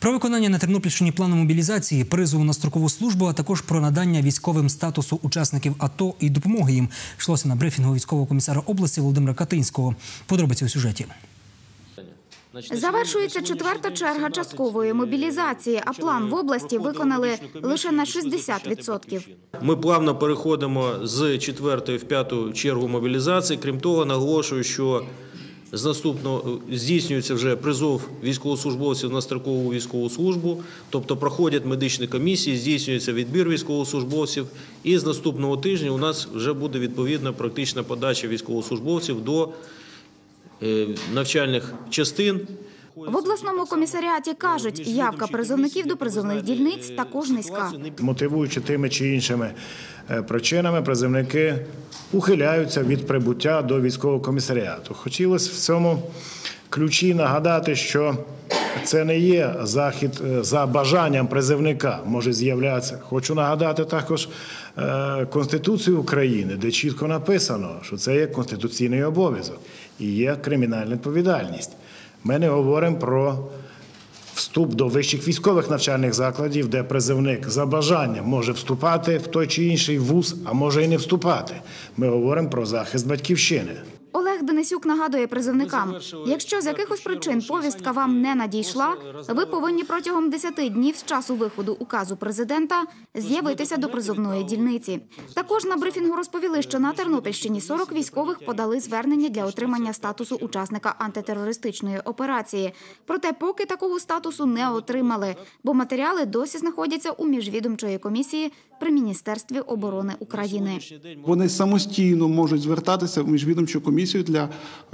Про виконання на Тернопільщині плану мобілізації, призову на строкову службу, а також про надання військовим статусу учасників АТО і допомоги їм йшлося на брифінгу військового комісара області Володимира Катинського. Подробиці у сюжеті. Завершується четверта черга часткової мобілізації, а план в області виконали лише на 60%. Ми плавно переходимо з четвертої в п'яту чергу мобілізації. Крім того, наголошую, що з наступного здійснюється вже призов військовослужбовців на строкову військову службу, тобто проходять медичні комісії, здійснюється відбір військовослужбовців. І з наступного тижня у нас вже буде відповідна практична подача військовослужбовців до навчальних частин. В обласному комісаріаті кажуть, явка призовників до призовних дільниць також низька. Мотивуючи тими чи іншими причинами, призовники ухиляються від прибуття до військового комісаріату. Хотілося в цьому ключі нагадати, що це не є захід за бажанням призовника, може з'являтися. Хочу нагадати також Конституцію України, де чітко написано, що це є конституційний обов'язок і є кримінальна відповідальність. Ми не говоримо про вступ до вищих військових навчальних закладів, де призовник за бажанням може вступати в той чи інший вуз, а може і не вступати. Ми говоримо про захист батьківщини. Олег Денисюк нагадує призовникам, якщо з якихось причин повістка вам не надійшла, ви повинні протягом 10 днів з часу виходу указу президента з'явитися до призовної дільниці. Також на брифінгу розповіли, що на Тернопільщині 40 військових подали звернення для отримання статусу учасника антитерористичної операції. Проте поки такого статусу не отримали, бо матеріали досі знаходяться у міжвідомчої комісії при Міністерстві оборони України. Вони самостійно можуть звертатися в міжвідомчу комісію для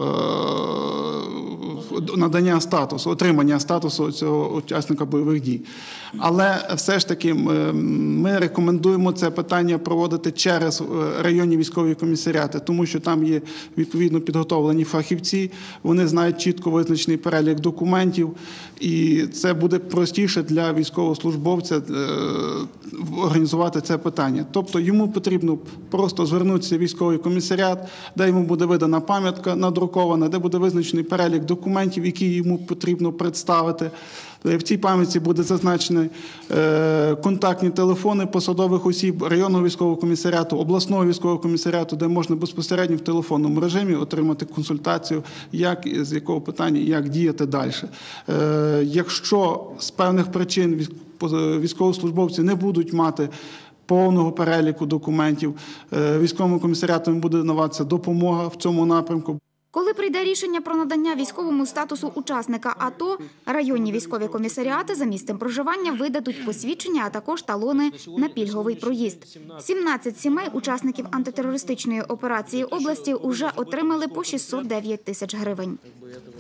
надання статусу, отримання статусу цього учасника бойових дій. Але все ж таки ми рекомендуємо це питання проводити через районні військові комісаріати, тому що там є відповідно підготовлені фахівці, вони знають чітко визначений перелік документів, і це буде простіше для військовослужбовця організувати це питання. Тобто йому потрібно просто звернутися в військовий комісаріат, де йому буде видана пам'ятка надрукована, де буде визначений перелік документів, які йому потрібно представити. В цій пам'ятці буде зазначені контактні телефони посадових осіб районного військового комісаріату, обласного військового комісаріату, де можна безпосередньо в телефонному режимі отримати консультацію, як, з якого питання, як діяти далі. Якщо з певних причин військовослужбовці не будуть мати повного переліку документів, військовому комісаріату буде надаватися допомога в цьому напрямку. Коли прийде рішення про надання військовому статусу учасника АТО, районні військові комісаріати за місцем проживання видадуть посвідчення, а також талони на пільговий проїзд. 17 сімей учасників антитерористичної операції області уже отримали по 609 тисяч гривень.